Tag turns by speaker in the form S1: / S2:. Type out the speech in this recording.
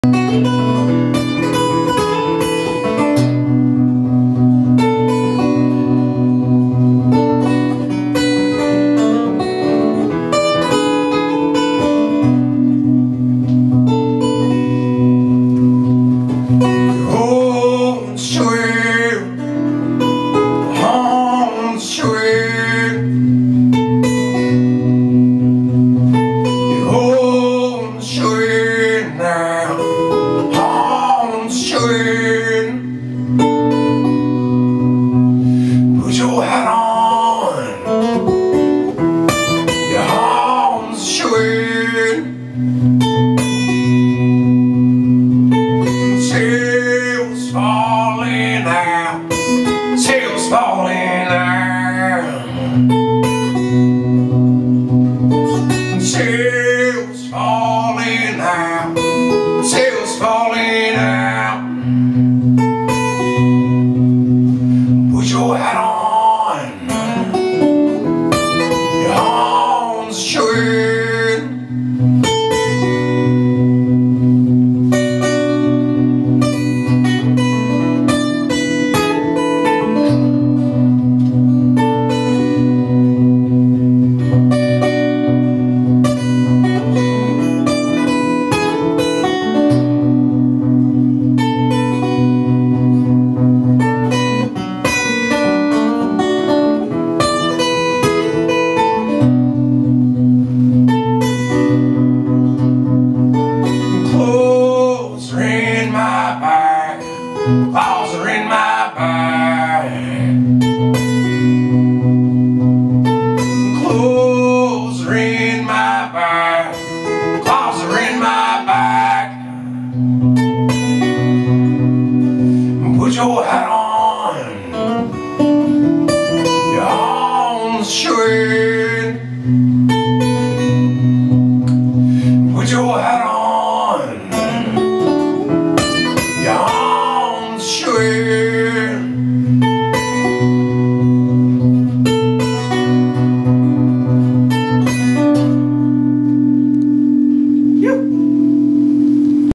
S1: Put your hat on, your arms showing, tails falling out, tails falling out, tails falling out, tails falling out. Put your hat on, your arms showing. Clothes are in my bag, clothes are in my bag, clothes are in my bag, clothes are in my bag. Put your hat on, your arms straight.